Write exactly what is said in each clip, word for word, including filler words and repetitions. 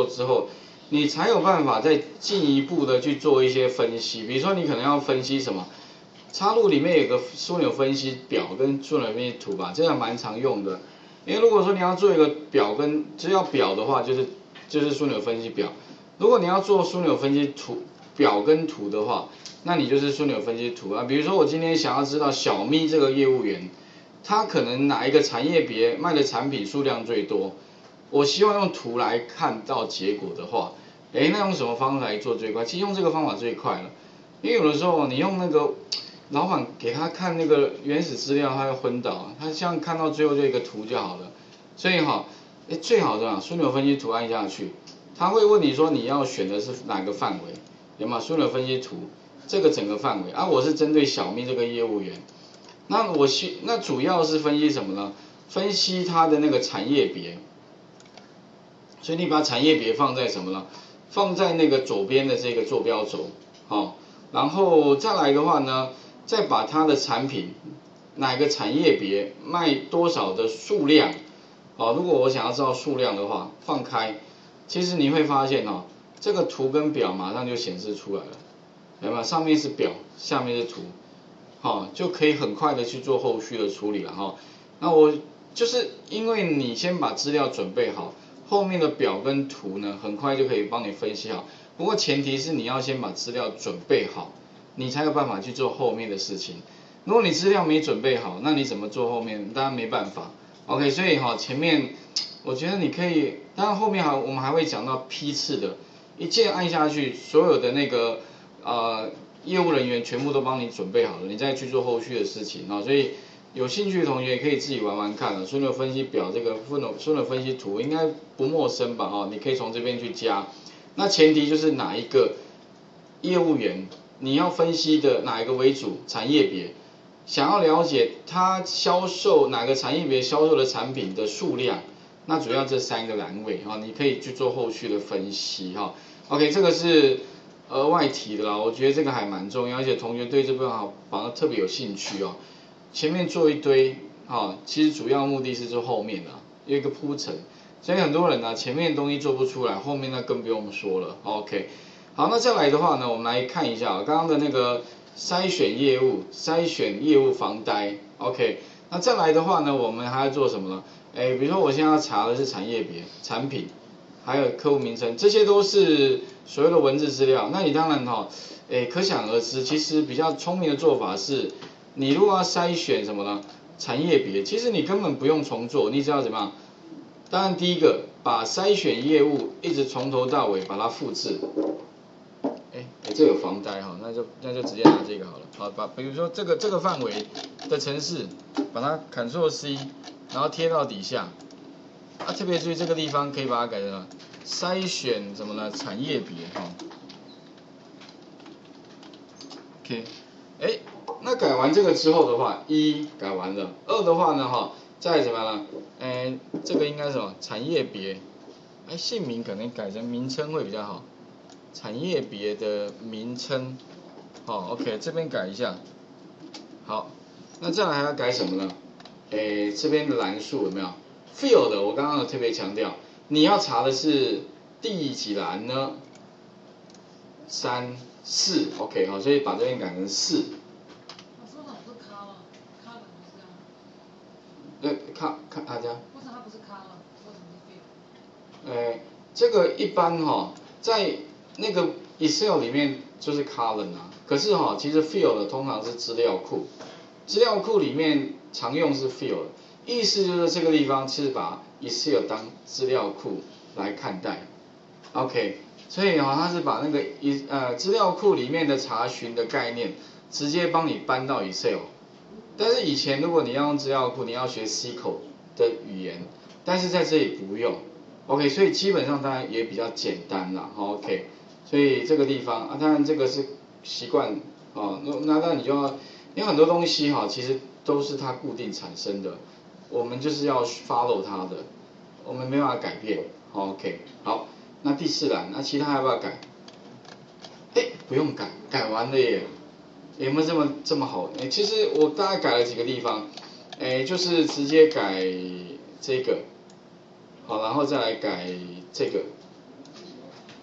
之后，你才有办法再进一步的去做一些分析。比如说，你可能要分析什么？插入里面有个枢纽分析表跟枢纽分析图吧，这样蛮常用的。因为如果说你要做一个表跟只要表的话，就是就是枢纽分析表。如果你要做枢纽分析图表跟图的话，那你就是枢纽分析图啊。比如说我今天想要知道小咪这个业务员，他可能哪一个产业别卖的产品数量最多，我希望用图来看到结果的话，哎，那用什么方法来做最快？其实用这个方法最快了，因为有的时候你用那个老板给他看那个原始资料，他会昏倒，他像看到最后就一个图就好了。所以哈，哎，最好的啊，枢纽分析图按下去，他会问你说你要选的是哪个范围，有没有枢纽分析图这个整个范围啊？我是针对小咪这个业务员。那我需那主要是分析什么呢？分析它的那个产业别，所以你把产业别放在什么呢？放在那个左边的这个坐标轴，好、哦，然后再来的话呢，再把它的产品哪个产业别卖多少的数量，好、哦，如果我想要知道数量的话，放开，其实你会发现哦，这个图跟表马上就显示出来了，有没有？上面是表，下面是图。好、哦，就可以很快的去做后续的处理了哈、哦。那我就是因为你先把资料准备好，后面的表跟图呢，很快就可以帮你分析好。不过前提是你要先把资料准备好，你才有办法去做后面的事情。如果你资料没准备好，那你怎么做后面？当然没办法。OK， 所以哈、哦，前面我觉得你可以，当然后面还我们还会讲到批次的，一键按下去，所有的那个呃。业务人员全部都帮你准备好了，你再去做后续的事情啊、哦。所以有兴趣的同学可以自己玩玩看了。枢纽分析表这个枢纽枢纽分析图应该不陌生吧？哦，你可以从这边去加。那前提就是哪一个业务员你要分析的哪一个为主产业别，想要了解他销售哪个产业别销售的产品的数量，那主要这三个栏位啊、哦，你可以去做后续的分析哈、哦。OK， 这个是。额外提的啦，我觉得这个还蛮重要，而且同学对这部分好反而特别有兴趣哦。前面做一堆啊、哦，其实主要目的是做后面的，有一个铺陈。所以很多人呢、啊，前面的东西做不出来，后面那更不用说了。OK， 好，那再来的话呢，我们来看一下刚刚的那个筛选业务，筛选业务防呆。OK， 那再来的话呢，我们还要做什么呢？哎，比如说我现在要查的是产业别、产品。还有客户名称，这些都是所有的文字资料。那你当然哈、哦，诶，可想而知，其实比较聪明的做法是，你如果要筛选什么呢？产业别，其实你根本不用重做，你只要怎么样？当然第一个，把筛选业务一直从头到尾把它复制。哎，哎，这有防呆哈，那就那就直接拿这个好了。好，把比如说这个这个范围的程式，把它 Ctrl C， 然后贴到底下。啊，特别注意这个地方可以把它改成筛选什么呢？产业别哈、哦。OK， 哎，那改完这个之后的话，一改完了，二的话呢哈，再怎么样呢？哎，这个应该是什么？产业别，哎，姓名可能改成名称会比较好。产业别的名称，好、哦、，OK， 这边改一下。好，那再来还要改什么呢？哎，这边的栏数有没有？ field 我刚刚有特别强调，你要查的是第几栏呢？三四 ，OK 好，所以把这边改成四。 老师为什么不是 column？ column 不是这样？ 呃，看看大家。 为什么它不是 column？ 为什么是 field？ 呃，这个一般哈、哦，在那个 Excel 里面就是 column 啊，可是哈、哦，其实 field 通常是资料库，资料库里面常用是 field。意思就是这个地方是把 Excel 当资料库来看待 ，OK， 所以哈、哦，它是把那个一呃资料库里面的查询的概念直接帮你搬到 Excel。但是以前如果你要用资料库，你要学 S Q L 的语言，但是在这里不用 ，OK， 所以基本上当然也比较简单啦 ，OK， 所以这个地方啊，当然这个是习惯哦，那那那你就要，因为很多东西哈、哦，其实都是它固定产生的。我们就是要 follow 它的，我们没办法改变。OK， 好，那第四栏，那其他要不要改？哎，不用改，改完了耶。有没有这么这么好？哎，其实我大概改了几个地方，哎，就是直接改这个，好，然后再来改这个，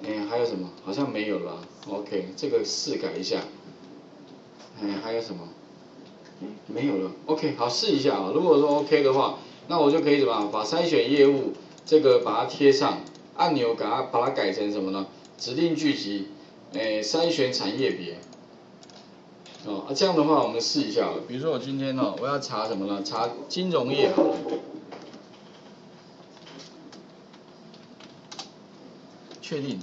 哎，还有什么？好像没有了。OK， 这个试改一下。哎，还有什么？没有了。OK， 好，试一下啊。如果说 OK 的话，那我就可以怎么把筛选业务这个把它贴上，按钮把它把它改成什么呢？指定聚集，哎，筛选产业别。哦，啊，这样的话我们试一下了。比如说我今天哦，我要查什么呢？查金融业好了。确定。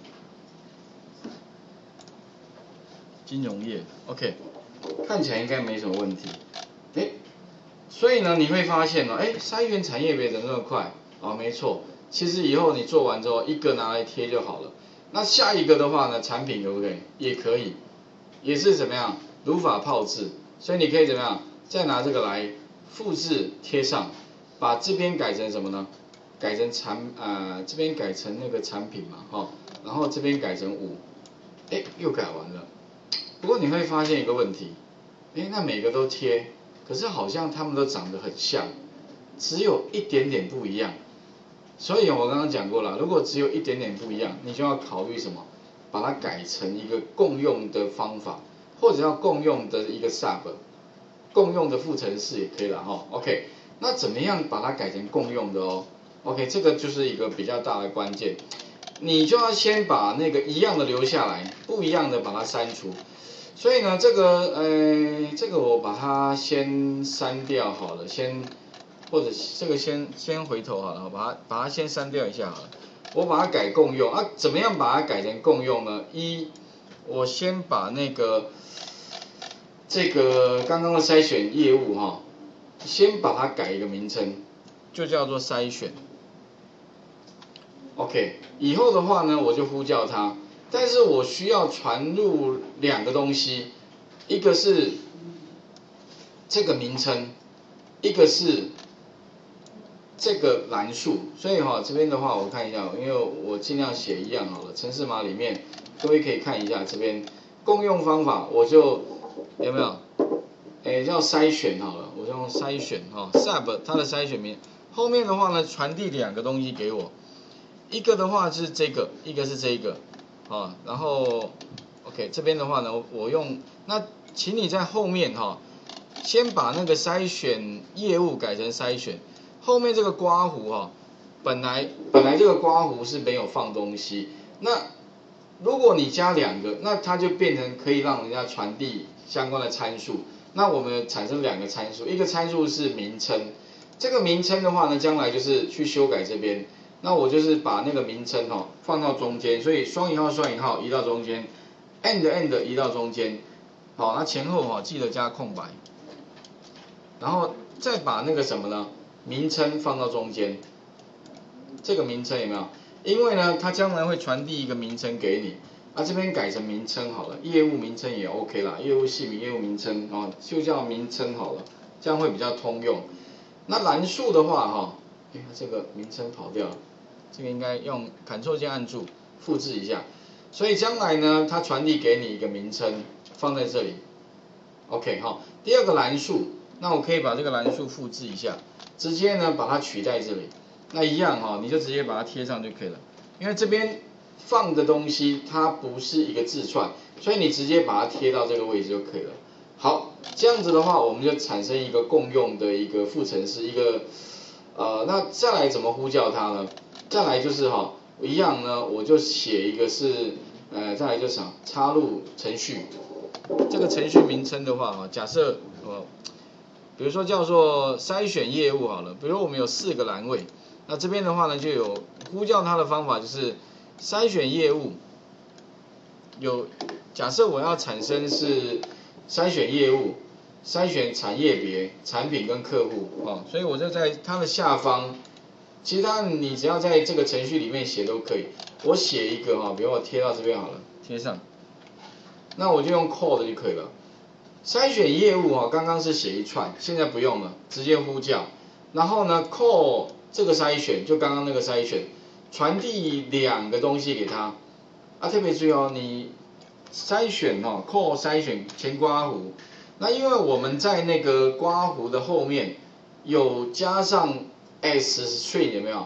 金融业 ，OK， 看起来应该没什么问题。哎，所以呢，你会发现呢，哎，筛选产业别怎么那么快？啊，没错，其实以后你做完之后，一个拿来贴就好了。那下一个的话呢，产品可不可以？也可以，也是怎么样？如法炮制。所以你可以怎么样？再拿这个来复制贴上，把这边改成什么呢？改成产呃这边改成那个产品嘛，哈、哦，然后这边改成五，哎，又改完了。不过你会发现一个问题，哎，那每个都贴，可是好像他们都长得很像，只有一点点不一样。所以我刚刚讲过了，如果只有一点点不一样，你就要考虑什么？把它改成一个共用的方法，或者要共用的一个 sub， 共用的副程式也可以了哈。OK， 那怎么样把它改成共用的哦 ？OK， 这个就是一个比较大的关键。你就要先把那个一样的留下来，不一样的把它删除。所以呢，这个呃，这个我把它先删掉好了，先或者这个先先回头好了，把它把它先删掉一下好了。我把它改共用啊，怎么样把它改成共用呢？一，我先把那个这个刚刚的筛选业务哈，先把它改一个名称，就叫做筛选。OK， 以后的话呢，我就呼叫它。但是我需要传入两个东西，一个是这个名称，一个是这个栏数。所以哈、哦，这边的话我看一下，因为我尽量写一样好了。程式码里面，各位可以看一下这边共用方法，我就有没有？哎，叫筛选好了，我就用筛选哈、哦、，sub 它的筛选名。后面的话呢，传递两个东西给我，一个的话是这个，一个是这个。啊，然后 ，OK， 这边的话呢，我用那，请你在后面哈、哦，先把那个筛选业务改成筛选，后面这个刮胡哈、哦，本来本来这个刮胡是没有放东西，那如果你加两个，那它就变成可以让人家传递相关的参数，那我们产生两个参数，一个参数是名称，这个名称的话呢，将来就是去修改这边。那我就是把那个名称哦放到中间，所以双引号双引号移到中间 ，end end 移到中间，好，那前后哈记得加空白，然后再把那个什么呢名称放到中间，这个名称有没有？因为呢它将来会传递一个名称给你，啊这边改成名称好了，业务名称也 OK 啦，业务系名业务名称啊就叫名称好了，这样会比较通用。那栏数的话哈，哎这个名称跑掉了。这个应该用 Ctrl 键按住，复制一下。所以将来呢，它传递给你一个名称，放在这里。OK 哈。第二个栏数，那我可以把这个栏数复制一下，直接呢把它取在这里。那一样哈，你就直接把它贴上就可以了。因为这边放的东西它不是一个字串，所以你直接把它贴到这个位置就可以了。好，这样子的话，我们就产生一个共用的一个副程式，一个呃，那再来怎么呼叫它呢？再来就是哈，一样呢，我就写一个是，呃，再来就是啥，插入程序。这个程序名称的话哈，假设呃，比如说叫做筛选业务好了，比如我们有四个栏位，那这边的话呢就有呼叫它的方法就是筛选业务，有假设我要产生是筛选业务，筛选产业别、产品跟客户哦，所以我就在它的下方。其实它你只要在这个程序里面写都可以，我写一个哈，比如我贴到这边好了，贴上，那我就用 code 就可以了。筛选业务哈，刚刚是写一串，现在不用了，直接呼叫。然后呢 call 这个筛选，就刚刚那个筛选，传递两个东西给他。啊，特别注意哦，你筛选哈 call 筛选前刮弧，那因为我们在那个刮弧的后面有加上 S string 有没有？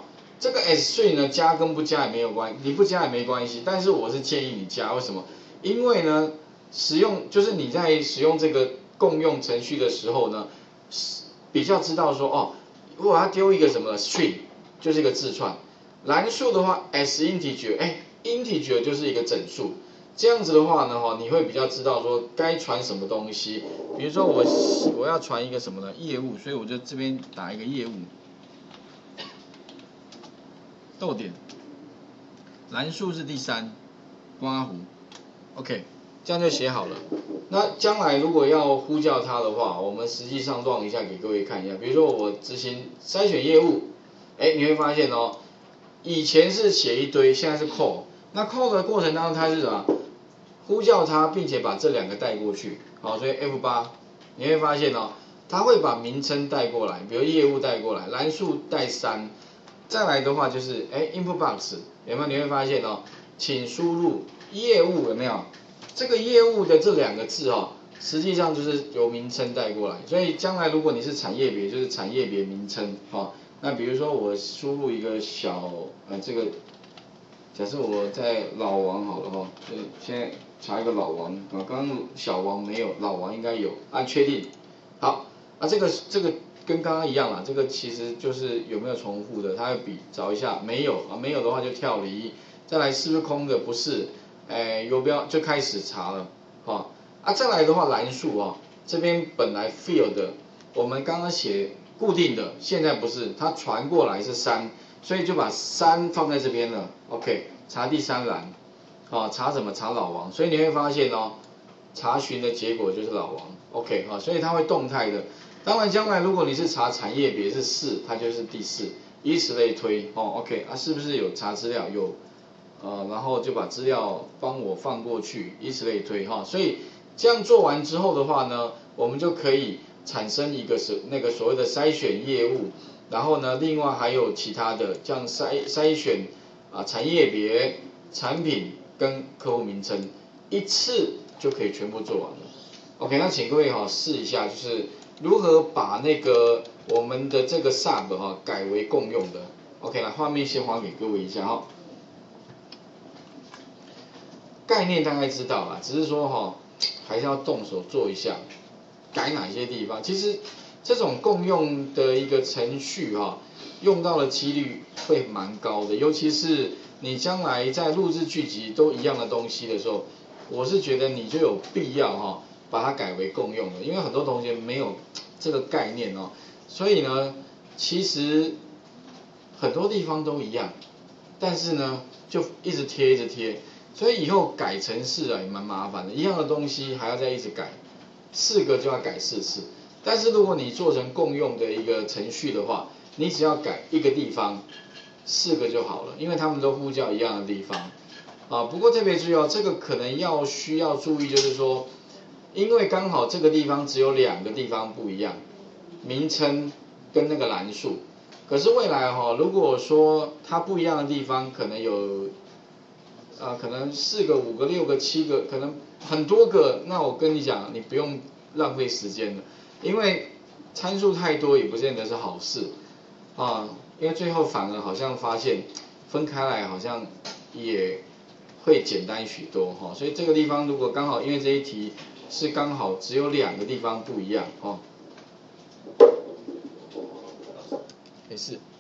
这个 S three 呢，加跟不加也没有关，你不加也没关系，但是我是建议你加，为什么？因为呢，使用就是你在使用这个共用程序的时候呢，比较知道说哦，如果它丢一个什么 string， 就是一个字串，栏数的话 S integer， 哎 integer 就是一个整数。这样子的话呢，哈，你会比较知道说该传什么东西。比如说我我要传一个什么呢？业务，所以我就这边打一个业务，逗点，栏数是第三，刮弧 ，OK， 这样就写好了。那将来如果要呼叫它的话，我们实际上 run 一下给各位看一下。比如说我执行筛选业务，哎，你会发现哦，以前是写一堆，现在是 call。那 call 的过程当中，它是什么？呼叫它，并且把这两个带过去，好，所以 F 八， 你会发现哦，它会把名称带过来，比如业务带过来，栏数带三，再来的话就是哎 input box 有没有？你会发现哦，请输入业务有没有？这个业务的这两个字哦，实际上就是由名称带过来，所以将来如果你是产业别，就是产业别名称哦。那比如说我输入一个小呃这个。假设我在老王好了哈，就现在查一个老王啊，刚刚小王没有，老王应该有，按确定，好，啊这个这个跟刚刚一样啦，这个其实就是有没有重复的，它要比找一下，没有啊，没有的话就跳离，再来是不是空的，不是，哎游标就开始查了，好，啊再来的话栏数啊，这边本来 field 的，我们刚刚写固定的，现在不是，它传过来是三。所以就把三放在这边了 ，OK， 查第三栏，好、哦，查什么？查老王，所以你会发现哦，查询的结果就是老王 ，OK， 好、哦，所以它会动态的。当然，将来如果你是查产业别是四，它就是第四，以此类推，哦 ，OK， 啊，是不是有查资料？有，呃，然后就把资料帮我放过去，以此类推，哈、哦，所以这样做完之后的话呢，我们就可以产生一个是那个所谓的筛选业务。然后呢，另外还有其他的，像筛筛选啊产业别、产品跟客户名称，一次就可以全部做完了。OK， 那请各位哈、哦、试一下，就是如何把那个我们的这个 sub 哈、哦、改为共用的。OK， 来画面先还给各位一下哈、哦。概念大概知道了，只是说哈、哦、还是要动手做一下，改哪些地方，其实。这种共用的一个程序哈、啊，用到的几率会蛮高的，尤其是你将来在录制剧集都一样的东西的时候，我是觉得你就有必要哈、啊，把它改为共用的，因为很多同学没有这个概念哦，所以呢，其实很多地方都一样，但是呢，就一直贴一直贴，所以以后改程式啊也蛮麻烦的，一样的东西还要再一直改，四个就要改四次。但是如果你做成共用的一个程序的话，你只要改一个地方，四个就好了，因为他们都呼叫一样的地方。啊，不过特别注意哦，这个可能要需要注意，就是说，因为刚好这个地方只有两个地方不一样，名称跟那个栏数。可是未来哈、哦，如果说它不一样的地方，可能有，啊，可能四个、五个、六个、七个，可能很多个，那我跟你讲，你不用浪费时间了。因为参数太多也不见得是好事啊，因为最后反而好像发现分开来好像也会简单许多哈、哦，所以这个地方如果刚好因为这一题是刚好只有两个地方不一样哦，没事。